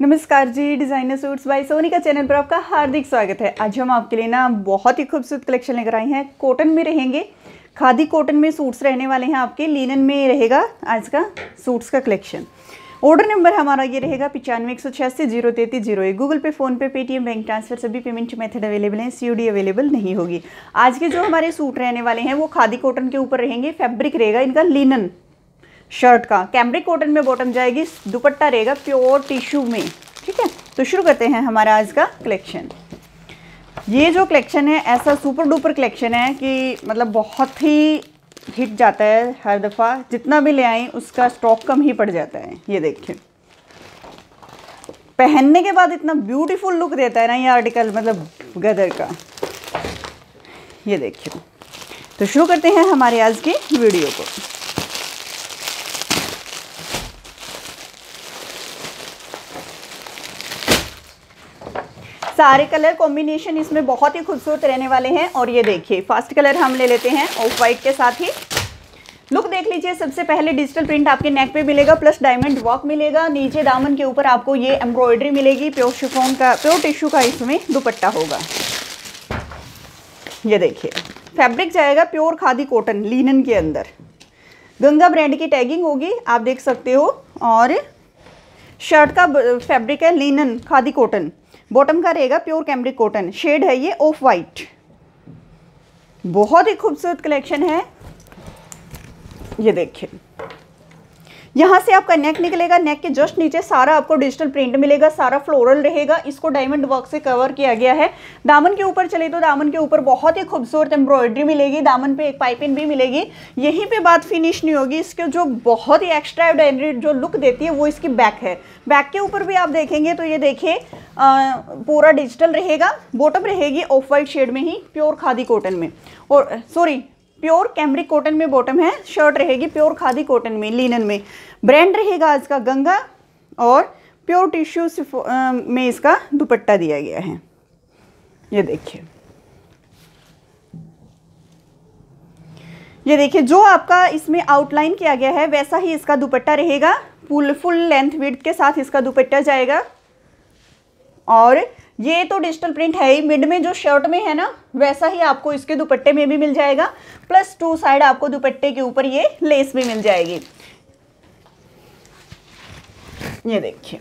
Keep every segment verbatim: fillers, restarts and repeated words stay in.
नमस्कार जी, designer suits by Sonika channel पर आपका हार्दिक स्वागत है। आज हम आपके लिए ना बहुत ही खूबसूरत कलेक्शन लेकर आए हैं। कॉटन में रहेंगे, खादी कॉटन में सूट्स रहने वाले हैं आपके। लिनन में रहेगा आज का सूट्स का कलेक्शन। ऑर्डर नंबर हमारा ये रहेगा पचानवे एक सौ छियासी जीरो तैंतीस जीरो एक। Google Pay, PhonePe, Paytm, bank transfer सभी पेमेंट मेथड अवेलेबल हैं। सीओडी अवेलेबल नहीं होगी। आज के जो हमारे सूट रहने वाले हैं वो खादी कॉटन के ऊपर रहेंगे। फैब्रिक रहेगा इनका लिनन शर्ट का। कैम्ब्रिक कॉटन में बॉटम जाएगी, दुपट्टा रहेगा प्योर टिश्यू में। ठीक है, तो शुरू करते हैं हमारा आज का कलेक्शन। ये जो कलेक्शन है ऐसा सुपर डुपर कलेक्शन है कि मतलब बहुत ही हिट जाता है। हर दफ़ा जितना भी ले आए उसका स्टॉक कम ही पड़ जाता है। ये देखिए, पहनने के बाद इतना ब्यूटीफुल लुक देता है ना ये आर्टिकल, मतलब गदर का। ये देखिए, तो शुरू करते हैं हमारे आज की वीडियो को। सारे कलर कॉम्बिनेशन इसमें बहुत ही खूबसूरत रहने वाले हैं। और ये देखिए, फर्स्ट कलर हम ले लेते हैं ऑफ वाइट के साथ ही। लुक देख लीजिए। सबसे पहले डिजिटल प्रिंट आपके नेक पे मिलेगा, प्लस डायमंड वर्क मिलेगा। नीचे दामन के ऊपर आपको ये एम्ब्रॉयडरी मिलेगी। प्योर शिफॉन का, प्योर टिश्यू का इसमें दुपट्टा होगा। ये देखिए, फैब्रिक जाएगा प्योर खादी कॉटन लिनन के अंदर। गंगा ब्रांड की टैगिंग होगी, आप देख सकते हो। और शर्ट का फैब्रिक है लिनन खादी कॉटन। बॉटम का रहेगा प्योर कैम्ब्रिक कॉटन। शेड है ये ऑफ वाइट। बहुत ही खूबसूरत कलेक्शन है। ये देखिए, यहाँ से आपका नेक निकलेगा। नेक के जस्ट नीचे सारा आपको डिजिटल प्रिंट मिलेगा, सारा फ्लोरल रहेगा। इसको डायमंड वर्क से कवर किया गया है। दामन के ऊपर चले तो दामन के ऊपर बहुत ही खूबसूरत एम्ब्रॉयडरी मिलेगी। दामन पे एक पाइपिंग भी मिलेगी। यहीं पे बात फिनिश नहीं होगी। इसके जो बहुत ही एक्स्ट्रा ऑर्डिनरी जो लुक देती है वो इसकी बैक है। बैक के ऊपर भी आप देखेंगे तो ये देखिए पूरा डिजिटल रहेगा। बॉटम रहेगी ऑफ वाइट शेड में ही, प्योर खादी कॉटन में। और सॉरी प्योर कैम्ब्रिक कॉटन में बॉटम है। शर्ट रहेगी प्योर खादी कॉटन में लिनन में। ब्रांड रहेगा आज का गंगा। और प्योर टिश्यू में इसका दुपट्टा दिया गया है। ये देखिए, ये देखिए जो आपका इसमें आउटलाइन किया गया है वैसा ही इसका दुपट्टा रहेगा। फुल फुल लेंथ विड्थ के साथ इसका दुपट्टा जाएगा। और ये तो डिजिटल प्रिंट है ही, मिड में जो शर्ट में है ना वैसा ही आपको इसके दुपट्टे में भी मिल जाएगा। प्लस टू साइड आपको दुपट्टे के ऊपर ये लेस भी मिल जाएगी। ये देखिए,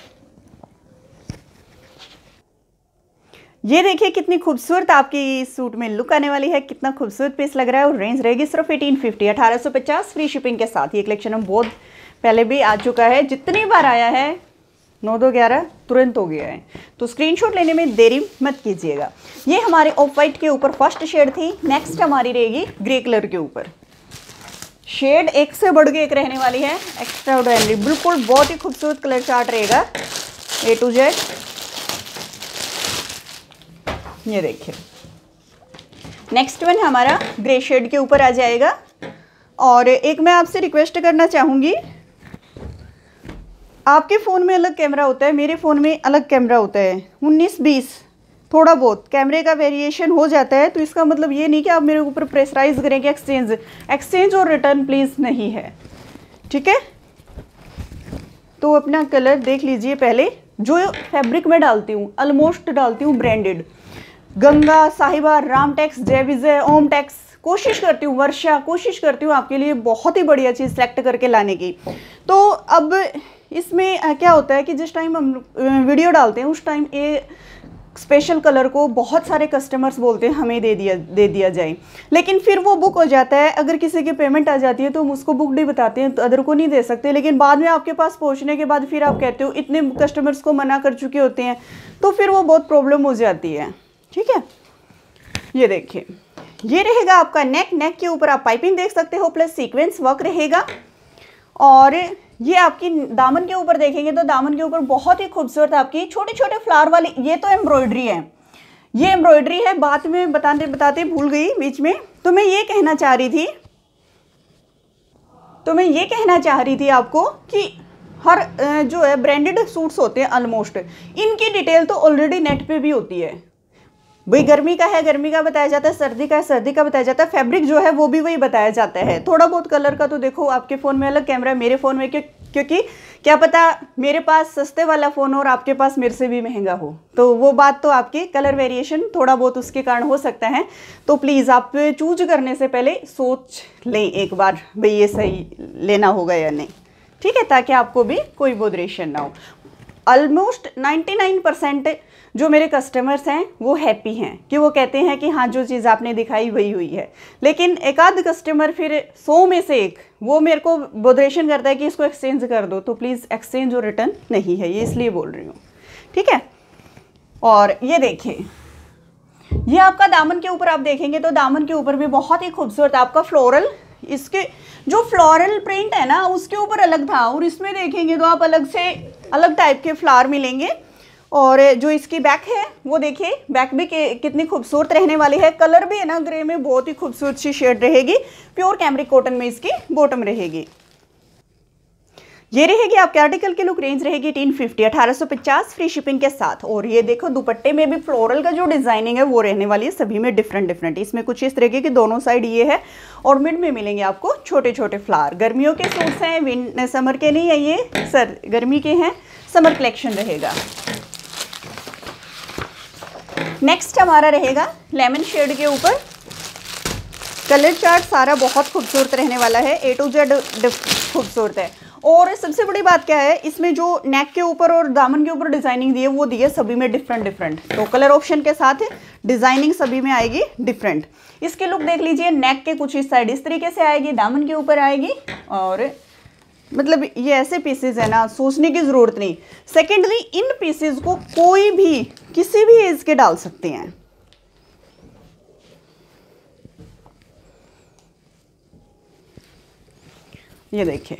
ये देखिए कितनी खूबसूरत आपकी सूट में लुक आने वाली है। कितना खूबसूरत पीस लग रहा है। और रेंज रहेगी सिर्फ अठारह सौ पचास अठारह सौ पचास फ्री शिपिंग के साथ। ये कलेक्शन हम बहुत पहले भी आ चुका है। जितनी बार आया है नौ दो ग्यारह तुरंत हो गया है। तो स्क्रीनशॉट लेने में देरी मत कीजिएगा। ये हमारे ऑफ वाइट के ऊपर फर्स्ट शेड थी। नेक्स्ट हमारी रहेगी ग्रे कलर के ऊपर। शेड एक से बढ़ के एक रहने वाली है। एक्स्ट्रा ऑर्डिनरी, बिल्कुल बहुत ही खूबसूरत कलर चार्ट रहेगा ए टू जेड। ये देखिए, नेक्स्ट वन हमारा ग्रे शेड के ऊपर आ जाएगा। और एक मैं आपसे रिक्वेस्ट करना चाहूँगी, आपके फ़ोन में अलग कैमरा होता है, मेरे फ़ोन में अलग कैमरा होता है। उन्नीस बीस थोड़ा बहुत कैमरे का वेरिएशन हो जाता है। तो इसका मतलब ये नहीं कि आप मेरे ऊपर प्रेशराइज करें कि एक्सचेंज एक्सचेंज और रिटर्न प्लीज़ नहीं है। ठीक है, तो अपना कलर देख लीजिए। पहले जो फैब्रिक मैं डालती हूँ ऑलमोस्ट डालती हूँ ब्रांडेड। गंगा, साहिबा, रामटेक्स, जय विजय, ओम टेक्स। कोशिश करती हूँ, वर्षा, कोशिश करती हूँ आपके लिए बहुत ही बढ़िया चीज़ सेलेक्ट करके लाने की। तो अब इसमें क्या होता है कि जिस टाइम हम वीडियो डालते हैं उस टाइम ये स्पेशल कलर को बहुत सारे कस्टमर्स बोलते हैं हमें दे दिया दे दिया जाए, लेकिन फिर वो बुक हो जाता है। अगर किसी की पेमेंट आ जाती है तो हम उसको बुक नहीं बताते हैं, तो अदर को नहीं दे सकते। लेकिन बाद में आपके पास पहुंचने के बाद फिर आप कहते हो इतने कस्टमर्स को मना कर चुके होते हैं, तो फिर वो बहुत प्रॉब्लम हो जाती है। ठीक है, ये देखिए, ये रहेगा आपका नेक। नेक के ऊपर आप पाइपिंग देख सकते हो, प्लस सीक्वेंस वर्क रहेगा। और ये आपकी दामन के ऊपर देखेंगे तो दामन के ऊपर बहुत ही खूबसूरत आपकी छोटे छोटे फ्लावर वाली, ये तो एम्ब्रॉयडरी है। ये एम्ब्रॉयडरी है, बात में बताते बताते भूल गई बीच में। तो मैं ये कहना चाह रही थी तो मैं ये कहना चाह रही थी आपको कि हर जो है ब्रांडेड सूट्स होते हैं ऑलमोस्ट, इनकी डिटेल तो ऑलरेडी नेट पे भी होती है। भाई गर्मी का है गर्मी का बताया जाता है, सर्दी का है सर्दी का बताया जाता है, फैब्रिक जो है वो भी वही बताया जाता है। थोड़ा बहुत कलर का तो देखो आपके फ़ोन में अलग कैमरा है, मेरे फ़ोन में क्योंकि क्या पता मेरे पास सस्ते वाला फ़ोन हो और आपके पास मेरे से भी महंगा हो, तो वो बात तो आपकी कलर वेरिएशन थोड़ा बहुत उसके कारण हो सकता है। तो प्लीज़ आप चूज करने से पहले सोच लें एक बार, भाई ये सही लेना होगा या नहीं, ठीक है, ताकि आपको भी कोई बोदरेशन ना हो। ऑलमोस्ट निन्यानवे परसेंट जो मेरे कस्टमर्स हैं वो हैप्पी हैं कि वो कहते हैं कि हाँ जो चीज़ आपने दिखाई वही हुई है। लेकिन एक आध कस्टमर फिर सौ में से एक वो मेरे को बोदरेशन करता है कि इसको एक्सचेंज कर दो, तो प्लीज़ एक्सचेंज और रिटर्न नहीं है, ये इसलिए बोल रही हूँ, ठीक है। और ये देखिए, ये आपका दामन के ऊपर आप देखेंगे तो दामन के ऊपर भी बहुत ही खूबसूरत आपका फ्लोरल, इसके जो फ्लोरल प्रिंट है ना उसके ऊपर अलग था, और इसमें देखेंगे तो आप अलग से अलग टाइप के फ्लावर मिलेंगे। और जो इसकी बैक है वो देखिए, बैक भी कितनी खूबसूरत रहने वाली है। कलर भी है ना ग्रे में बहुत ही खूबसूरत सी शेड रहेगी। प्योर कैमरिक कॉटन में इसकी बॉटम रहेगी। ये रहेगी आपके आर्टिकल की लुक रेंज रहेगी तीन फिफ्टी अठारह सौ पचास फ्री शिपिंग के साथ। और ये देखो दुपट्टे में भी फ्लोरल का जो डिजाइनिंग है वो रहने वाली है, सभी में डिफरेंट डिफरेंट। इसमें कुछ इस तरीके की दोनों साइड ये है, और मिड में मिलेंगे आपको छोटे छोटे फ्लावर। गर्मियों के सूट्स हैं, विन समर के नहीं है, ये सर गर्मी के हैं, समर कलेक्शन रहेगा। नेक्स्ट हमारा रहेगा लेमन शेड के ऊपर। कलर चार्ट सारा बहुत खूबसूरत रहने वाला है, ए टू जेड खूबसूरत है। और सबसे बड़ी बात क्या है, इसमें जो नेक के ऊपर और दामन के ऊपर डिजाइनिंग दी है वो दी है सभी में डिफरेंट डिफरेंट। तो कलर ऑप्शन के साथ डिजाइनिंग सभी में आएगी डिफरेंट। इसके लुक देख लीजिए, नेक के कुछ इस साइड इस तरीके से आएगी, दामन के ऊपर आएगी, और मतलब ये ऐसे पीसेज है ना सोचने की ज़रूरत नहीं। सेकेंडली इन पीसेज को कोई भी किसी भी एज के डाल सकते हैं। ये देखिए,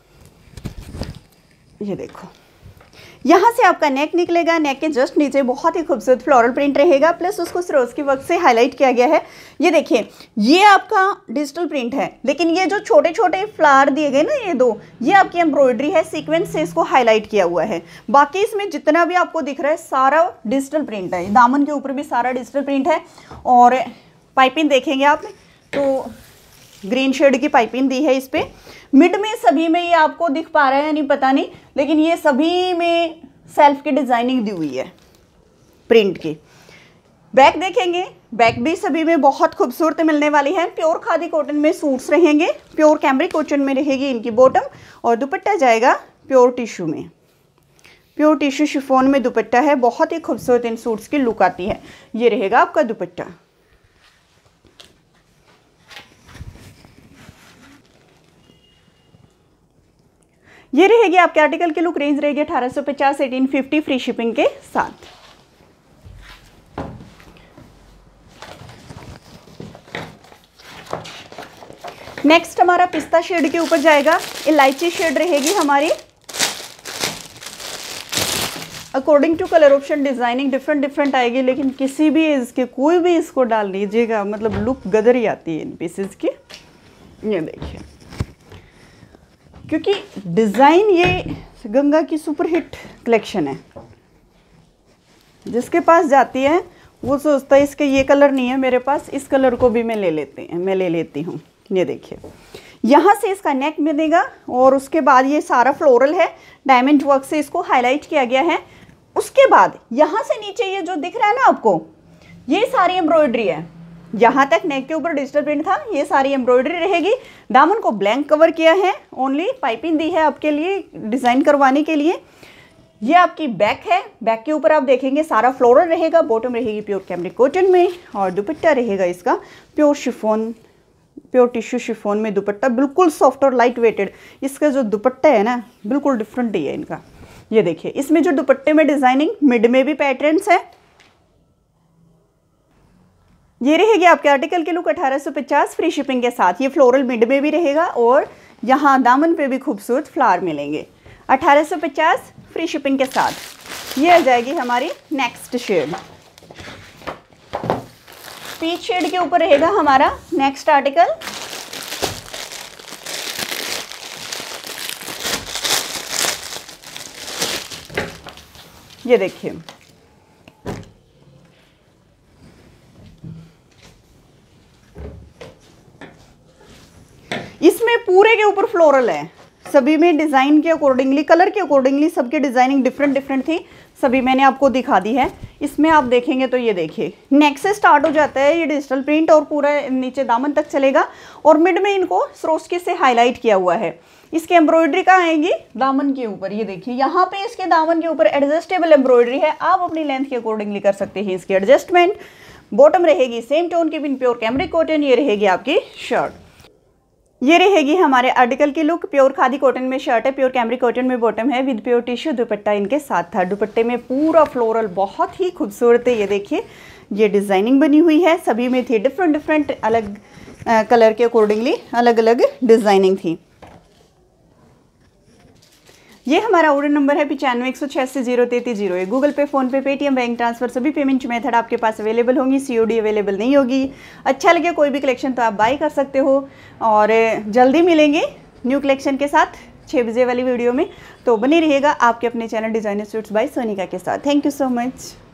ये देखो, यहाँ से आपका नेक निकलेगा, नेक के जस्ट नीचे बहुत ही खूबसूरत फ्लोरल प्रिंट रहेगा, प्लस उसको सरोस्की वर्क से हाईलाइट किया गया है। ये देखिए, ये आपका डिजिटल प्रिंट है, लेकिन ये जो छोटे छोटे फ्लावर दिए गए ना ये दो, ये आपकी एम्ब्रॉयडरी है, सीक्वेंस से इसको हाईलाइट किया हुआ है। बाकी इसमें जितना भी आपको दिख रहा है सारा डिजिटल प्रिंट है। दामन के ऊपर भी सारा डिजिटल प्रिंट है। और पाइपिंग देखेंगे आप तो ग्रीन शेड की पाइपिंग दी है इस पर। मिड में सभी में ये आपको दिख पा रहा है नहीं पता नहीं, लेकिन ये सभी में सेल्फ की डिजाइनिंग दी हुई है प्रिंट की। बैक देखेंगे, बैक भी सभी में बहुत खूबसूरत मिलने वाली है। प्योर खादी कॉटन में सूट्स रहेंगे, प्योर कैमरिक कॉटन में रहेगी इनकी बॉटम, और दुपट्टा जाएगा प्योर टिश्यू में। प्योर टिश्यू शिफॉन में दुपट्टा है, बहुत ही खूबसूरत इन सूट्स की लुक आती है। ये रहेगा आपका दुपट्टा। ये रहेगी आपके आर्टिकल की लुक रेंज रहेगी अठारह सौ पचास एटीन फिफ्टी फ्री शिपिंग के साथ। नेक्स्ट हमारा पिस्ता शेड के ऊपर जाएगा, इलायची शेड रहेगी हमारी। According to colour option designing different different आएगी, लेकिन किसी भी इसके कोई भी इसको डाल लीजिएगा मतलब लुक गदर ही आती है इन पीसेस की। ये देखिए, क्योंकि डिज़ाइन ये गंगा की सुपरहिट कलेक्शन है, जिसके पास जाती है वो सोचता है इसके ये कलर नहीं है मेरे पास, इस कलर को भी मैं ले लेते हैं मैं ले लेती हूँ। ये देखिए, यहाँ से इसका नेक मिलेगा, और उसके बाद ये सारा फ्लोरल है, डायमंड वर्क से इसको हाईलाइट किया गया है। उसके बाद यहाँ से नीचे ये जो दिख रहा है ना आपको, ये सारी एम्ब्रॉयडरी है। यहाँ तक नेक के ऊपर डिजिटल प्रिंट था, ये सारी एम्ब्रॉयडरी रहेगी। दामन को ब्लैंक कवर किया है, ओनली पाइपिंग दी है आपके लिए डिज़ाइन करवाने के लिए। ये आपकी बैक है, बैक के ऊपर आप देखेंगे सारा फ्लोरल रहेगा, बॉटम रहेगी प्योर कैमरिक कॉटन में, और दुपट्टा रहेगा इसका pure chiffon, pure tissue chiffon में दुपट्टा, बिल्कुल सॉफ्ट और लाइट वेटेड। इसका जो दुपट्टा है ना बिल्कुल डिफरेंट ही है इनका। ये देखिए, इसमें जो दुपट्टे में डिजाइनिंग, मिड में भी पैटर्न्स है। ये रहेगी आपके आर्टिकल की लुक अठारह सौ पचास फ्री शिपिंग के साथ। ये फ्लोरल मिड में भी रहेगा, और यहाँ दामन पे भी खूबसूरत फ्लावर मिलेंगे। अठारह सौ पचास फ्री शिपिंग के साथ। ये आ जाएगी हमारी नेक्स्ट शेड। पीच शेड के ऊपर रहेगा हमारा नेक्स्ट आर्टिकल। ये देखिए, इसमें पूरे के ऊपर फ्लोरल है, सभी में डिज़ाइन के अकॉर्डिंगली, कलर के अकॉर्डिंगली सबके डिज़ाइनिंग डिफरेंट डिफरेंट थी, सभी मैंने आपको दिखा दी है। इसमें आप देखेंगे तो ये देखिए नेक से स्टार्ट हो जाता है ये डिजिटल प्रिंट और पूरा नीचे दामन तक चलेगा और मिड में इनको सरोस्की से हाईलाइट किया हुआ है। इसकी एम्ब्रॉयडरी कहाँ आएगी? दामन के ऊपर। ये देखिए यहाँ पे इसके दामन के ऊपर एडजस्टेबल एम्ब्रॉयडरी है, आप अपनी लेंथ के अकॉर्डिंगली कर सकते हैं इसकी एडजस्टमेंट। बॉटम रहेगी सेम टोन की बिन प्योर कैमरिक कॉटन। ये रहेगी आपकी शर्ट, ये रहेगी हमारे आर्टिकल की लुक। प्योर खादी कॉटन में शर्ट है, प्योर कैमरिक कॉटन में बॉटम है, विद प्योर टिश्यू दुपट्टा इनके साथ था। दुपट्टे में पूरा फ्लोरल बहुत ही खूबसूरत है। ये देखिए ये डिज़ाइनिंग बनी हुई है, सभी में थी डिफरेंट डिफरेंट अलग आ, कलर के अकॉर्डिंगली अलग अलग डिज़ाइनिंग थी। ये हमारा ऑर्डर नंबर है पचानवे एक सौ छियासी जीरो तैंतीस जीरो एक। Google Pay, PhonePe, Paytm, bank transfer सभी पेमेंट मेथड आपके पास अवेलेबल होंगी। सीओडी अवेलेबल नहीं होगी। अच्छा लगे कोई भी कलेक्शन तो आप बाई कर सकते हो और जल्दी मिलेंगे न्यू कलेक्शन के साथ छः बजे वाली वीडियो में। तो बने रहिएगा आपके अपने channel designer suits by Sonika के साथ। Thank you so much.